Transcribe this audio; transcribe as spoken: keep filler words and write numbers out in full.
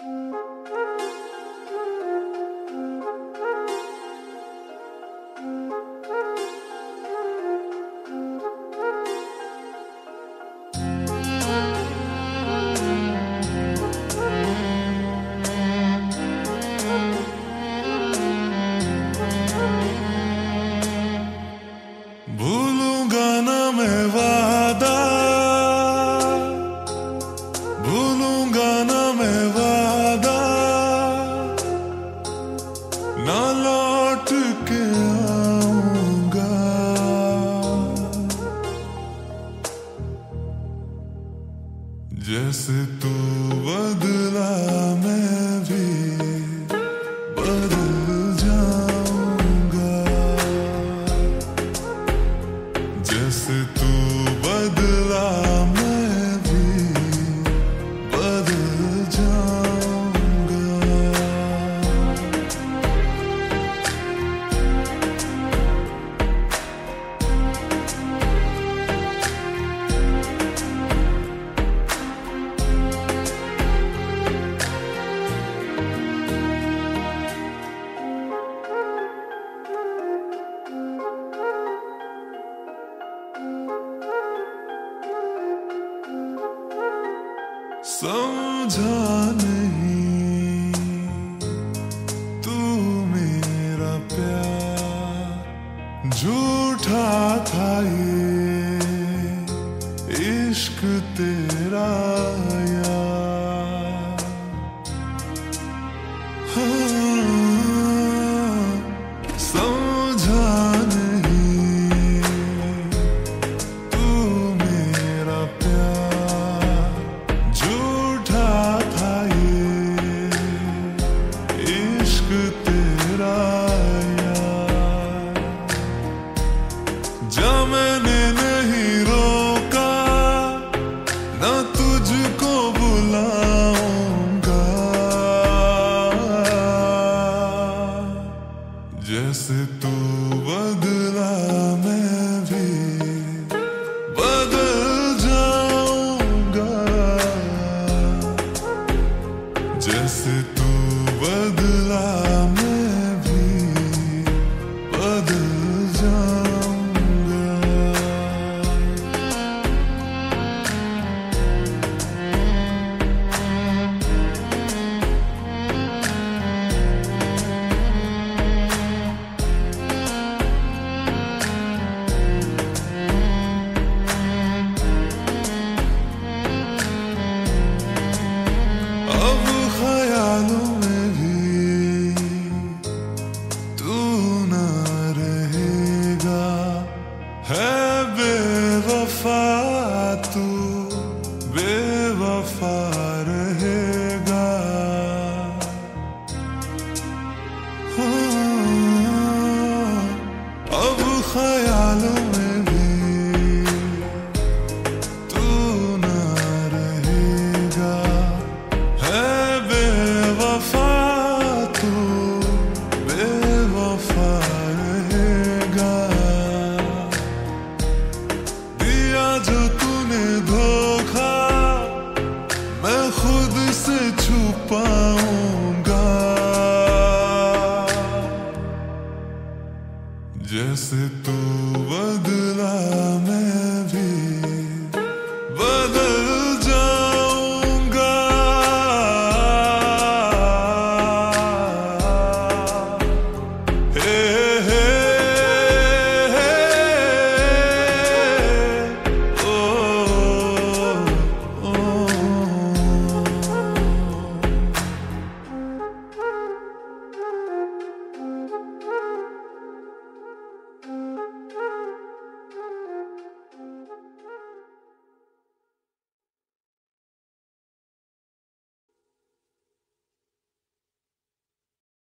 भूलूंगा ना मैं वादा, भूलूंगा ना मैं वादा, ना लौट के आऊंगा। जैसे तू बदला मैं भी बदल जाऊंगा, जैसे तू बदला मैं भी बदल जाऊंगा। समझा नहीं तू मेरा प्यार, झूठा था ये इश्क तेरा यार। हाँ, समझा नहीं तू मेरा प्यार, झूठा था ये इश्क तेरा यार। जा मैंने नहीं रोका ना तुझको बुलाऊंगा, जैसे तू बदला मैं भी बदल जाऊंगा, जैसे तू बदला मैं भी बदल जाऊंगा। अब ख्यालों में भी तू ना रहेगा, है बेवफा तू बेवफा रहेगा। हाँ, अब ख्यालों में भी तू ना रहेगा, है बेवफा तू बेवफा रहेगा। दिया जो तूने धोखा मैं खुद से छुपा